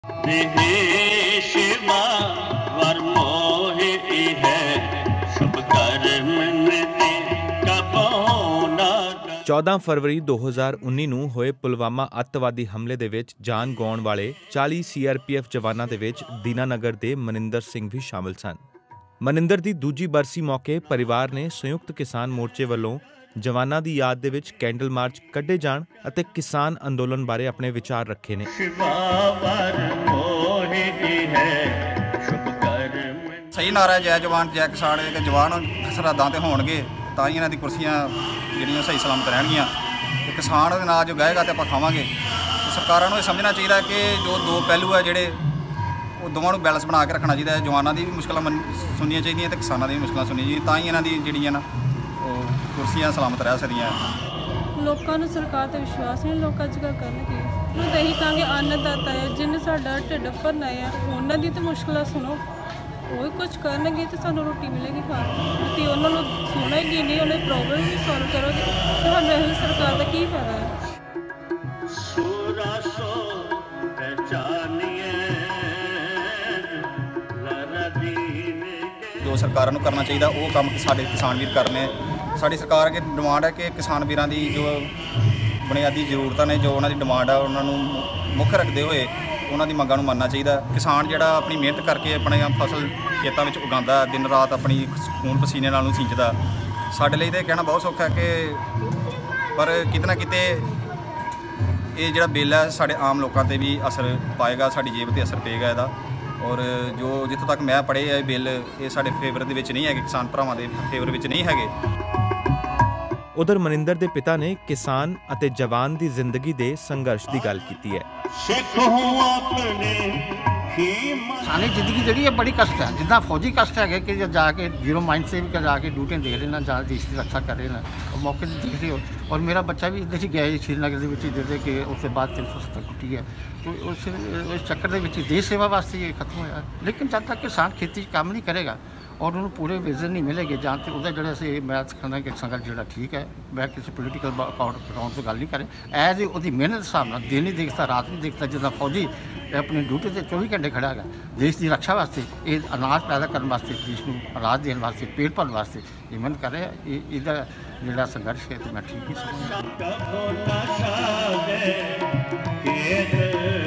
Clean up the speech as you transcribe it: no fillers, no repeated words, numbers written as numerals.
शिवा वर मोह है शुभ कर्म 14 फरवरी 2019 ਨੂੰ ਹੋਏ ਪੁਲਵਾਮਾ ਅੱਤਵਾਦੀ ਹਮਲੇ ਦੇ ਵਿੱਚ ਜਾਨ ਗਵਾਉਣ ਵਾਲੇ 40 CRPF ਜਵਾਨਾਂ ਦੇ ਵਿੱਚ ਦੀਨਾਨਗਰ ਦੇ ਮਨਿੰਦਰ ਸਿੰਘ ਵੀ ਸ਼ਾਮਲ ਸਨ। ਮਨਿੰਦਰ ਦੀ ਦੂਜੀ ਬਰਸੀ ਮੌਕੇ ਪਰਿਵਾਰ ਨੇ ਸੰਯੁਕਤ ਕਿਸਾਨ ਮੋਰਚੇ ਵੱਲੋਂ ਜਵਾਨਾਂ ਦੀ ਯਾਦ ਦੇ ਵਿੱਚ ਕੈਂਡਲ ਮਾਰਚ ਕੱਢੇ ਜਾਣ ਅਤੇ ਕਿਸਾਨ ਅੰਦੋਲਨ ਬਾਰੇ ਆਪਣੇ ਵਿਚਾਰ ਰੱਖੇ ਨੇ। ਸਹੀ ਨਾਰਾ ਜੈ ਜਵਾਨ ਜੈ ਕਿਸਾਨ, ਕਿ ਜਵਾਨ ਸਰਹੱਦਾਂ ਤੇ ਹੋਣਗੇ ਤਾਂ ਹੀ ਇਹਨਾਂ ਦੀ ਕੁਰਸੀਆਂ ਜਿਹੜੀਆਂ ਸਹੀ ਸਲਾਮਤ ਰਹਿਣਗੀਆਂ। ਤੇ ਕਿਸਾਨ ਦੇ ਨਾਲ ਜੋ ਗਾਏਗਾ ਤੇ ਆਪਾਂ ਖਾਵਾਂਗੇ। ਸਰਕਾਰਾਂ ਨੂੰ ਇਹ ਸਮਝਣਾ ਚਾਹੀਦਾ ਕਿ ਜੋ ਦੋ ਪਹਿਲੂ ਹੈ ਜਿਹੜੇ ਉਹ ਦੋਵਾਂ ਨੂੰ ਬੈਲੈਂਸ ਬਣਾ ਕੇ ਰੱਖਣਾ ਚਾਹੀਦਾ ਹੈ। ਜਵਾਨਾਂ ਦੀ ਵੀ ਮੁਸ਼ਕਲਾਂ ਸੁਣਨੀਆਂ ਚਾਹੀਦੀਆਂ ਤੇ ਕਿਸਾਨਾਂ ਦੀ ਵੀ ਮੁਸ਼ਕਲਾਂ ਸੁਣਨੀਆਂ ਚਾਹੀਦੀਆਂ, ਤਾਂ ਹੀ ਇਹਨਾਂ ਦੀ ਜਿਹੜੀਆਂ ਨਾ ਉਹ ਕੁਰਸੀਆਂ ਸਲਾਮਤ ਰਹਿ ਸਕਦੀਆਂ। ਲੋਕਾਂ ਨੂੰ ਸਰਕਾਰ 'ਤੇ ਵਿਸ਼ਵਾਸ ਨਹੀਂ, ਲੋਕ ਅੱਜ ਕੱਲ੍ਹ ਕਰਨਗੇ। ਉਹ ਤਾਂ ਇਹੀ ਕਹਾਂਗੇ ਅੰਨਦਾਤਾ ਹੈ ਜਿਹਨੇ ਸਾਡਾ ਢਿੱਡ ਭਰਨਾ ਆ, ਉਹਨਾਂ ਦੀ ਤਾਂ ਮੁਸ਼ਕਲਾਂ ਸੁਣੋ। ਉਹ ਕੁਝ ਕਰਨਗੇ ਤਾਂ ਸਾਨੂੰ ਰੋਟੀ ਮਿਲੇਗੀ ਖਾਣ ਨੂੰ, ਤੇ ਉਹਨਾਂ ਨੂੰ ਸੁਣੇਗੀ ਨਹੀਂ, ਉਹਨੇ ਪ੍ਰੋਬਲਮ ਵੀ ਸੋਲਵ ਕਰੋਗੇ, ਤੁਹਾਨੂੰ ਇਹੋ ਸਰਕਾਰ ਦਾ ਕੀ ਫਾਇਦਾ ਹੈ। ਜੋ ਸਰਕਾਰਾਂ ਨੂੰ ਕਰਨਾ ਚਾਹੀਦਾ ਉਹ ਕੰਮ ਸਾਡੇ ਕਿਸਾਨ ਵੀਰ ਕਰਨੇ। ਸਾਡੀ ਸਰਕਾਰ ਅੱਗੇ ਡਿਮਾਂਡ ਹੈ ਕਿ ਕਿਸਾਨ ਵੀਰਾਂ ਦੀ ਜੋ ਬੁਨਿਆਦੀ ਜ਼ਰੂਰਤਾਂ ਨੇ, ਜੋ ਉਹਨਾਂ ਦੀ ਡਿਮਾਂਡ ਆ, ਉਹਨਾਂ ਨੂੰ ਮੁੱਖ ਰੱਖਦੇ ਹੋਏ ਉਹਨਾਂ ਦੀ ਮੰਗਾਂ ਨੂੰ ਮੰਨਣਾ ਚਾਹੀਦਾ। ਕਿਸਾਨ ਜਿਹੜਾ ਆਪਣੀ ਮਿਹਨਤ ਕਰਕੇ ਆਪਣੀ ਫਸਲ ਖੇਤਾਂ ਵਿੱਚ ਉਗਾਉਂਦਾ, ਦਿਨ ਰਾਤ ਆਪਣੀ ਖੂਨ ਪਸੀਨੇ ਨਾਲ ਨੂੰ ਸਿੰਚਦਾ। ਸਾਡੇ ਲਈ ਤਾਂ ਇਹ ਕਹਿਣਾ ਬਹੁਤ ਸੌਖਾ ਕਿ ਪਰ ਕਿਤੇ ਨਾ ਕਿਤੇ ਇਹ ਜਿਹੜਾ ਬਿੱਲ ਹੈ ਸਾਡੇ ਆਮ ਲੋਕਾਂ 'ਤੇ ਵੀ ਅਸਰ ਪਾਏਗਾ, ਸਾਡੀ ਜੇਬ 'ਤੇ ਅਸਰ ਪਏਗਾ ਇਹਦਾ। ਔਰ ਜੋ ਜਿੱਥੋਂ ਤੱਕ ਮੈਂ ਪੜ੍ਹੇ ਇਹ ਬਿੱਲ ਇਹ ਸਾਡੇ ਫੇਵਰ ਦੇ ਵਿੱਚ ਨਹੀਂ ਹੈਗੇ, ਕਿਸਾਨ ਭਰਾਵਾਂ ਦੇ ਫੇਵਰ ਵਿੱਚ ਨਹੀਂ ਹੈਗੇ। ਉਧਰ ਮਨਿੰਦਰ ਦੇ ਪਿਤਾ ਨੇ ਕਿਸਾਨ ਅਤੇ ਜਵਾਨ ਦੀ ਜ਼ਿੰਦਗੀ ਦੇ ਸੰਘਰਸ਼ ਦੀ ਗੱਲ ਕੀਤੀ ਹੈ। ਸਾਡੀ ਜ਼ਿੰਦਗੀ ਜਿਹੜੀ ਹੈ ਬੜੀ ਕਸ਼ਟ ਹੈ, ਜਿੱਦਾਂ ਫੌਜੀ ਕਸ਼ਟ ਹੈਗੇ ਕਿ ਜਾ ਕੇ ਜ਼ੀਰੋ ਮਾਈਂਡ ਸੇ ਵੀ ਜਾ ਕੇ ਡਿਊਟੀਆਂ ਦੇਖ ਲੈਣਾ, ਜਾਂ ਦੇਸ਼ ਦੀ ਰੱਖਿਆ ਕਰ ਲੈਣਾ, ਉਹ ਮੌਕੇ 'ਤੇ ਦੇਖ ਰਹੇ ਹੋ। ਔਰ ਮੇਰਾ ਬੱਚਾ ਵੀ ਇੱਦਾਂ ਹੀ ਗਿਆ ਜੀ ਸ਼੍ਰੀਨਗਰ ਦੇ ਵਿੱਚ, ਜਿਹਦੇ ਕਿ ਉਸ ਤੋਂ ਬਾਅਦ 370 ਟੁੱਟੀ ਹੈ। तो उस चक्कर के विच देश सेवा वास्ते ये खत्म होया। लेकिन जब तक किसान खेती काम नहीं करेगा और उन्होंने पूरे विजन नहीं मिलेगी, जान तो उधर जो मैं कहना कि संघर्ष जो ठीक है, मैं किसी पोलीटिकल अकाउंट से गल नहीं करें, एज वो मेहनत हिसाब से दिन नहीं देखता रात नहीं देखता, जिदा फौजी अपनी ड्यूटी से 24 घंटे खड़ा है देश की रक्षा वास्ते, ये अनाज पैदा करने वास्ते, देश को अनाज देने वास्ते, पेट भरने वास्ते ये मेहनत कर रहे हैं। इसका जोड़ा संघर्ष है तो मैं ठीक ही समझ